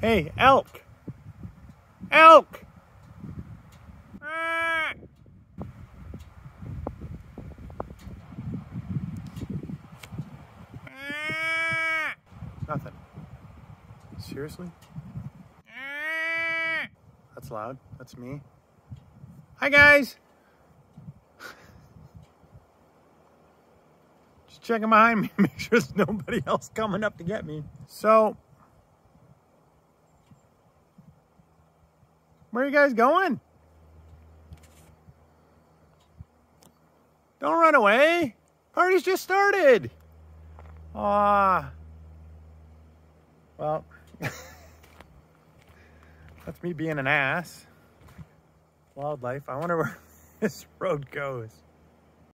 Hey, elk! Elk! Ah! Ah! Nothing. Seriously? Ah! That's loud. That's me. Hi, guys! Just checking behind me, make sure there's nobody else coming up to get me. So, where are you guys going? Don't run away. Party's just started. Well, that's me being an ass. Wildlife. I wonder where this road goes.